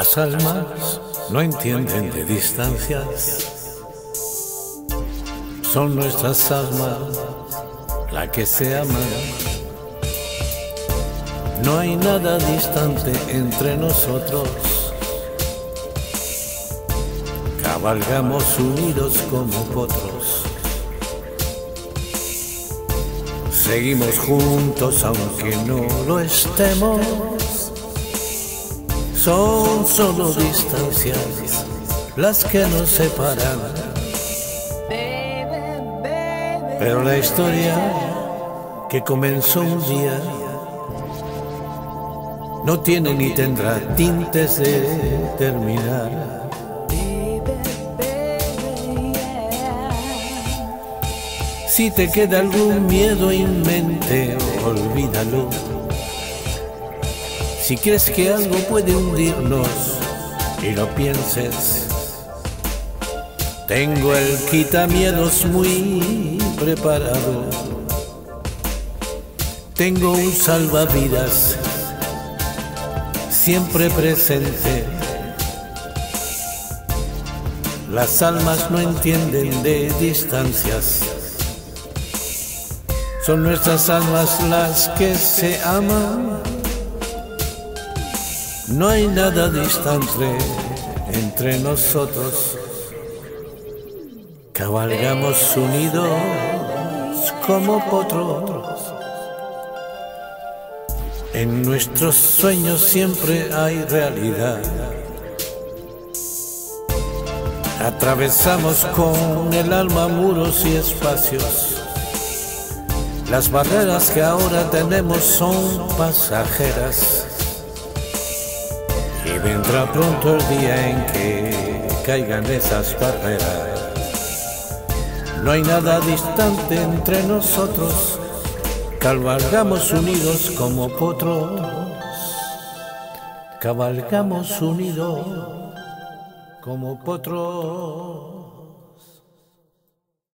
Las almas no entienden de distancias, son nuestras almas las que se aman. No hay nada distante entre nosotros, cabalgamos unidos como potros. Seguimos juntos aunque no lo estemos. Son solo distancias las que nos separan. Pero la historia que comenzó un día no tiene ni tendrá tintes de terminar. Si te queda algún miedo en mente, olvídalo. Si crees que algo puede hundirnos y lo pienses, tengo el quitamiedos muy preparado. Tengo un salvavidas siempre presente. Las almas no entienden de distancias, son nuestras almas las que se aman. No hay nada distante entre nosotros, cabalgamos unidos como potros. En nuestros sueños siempre hay realidad. Atravesamos con el alma muros y espacios. Las barreras que ahora tenemos son pasajeras. Y vendrá pronto el día en que caigan esas barreras. No hay nada distante entre nosotros, cabalgamos unidos como potros. Cabalgamos unidos como potros.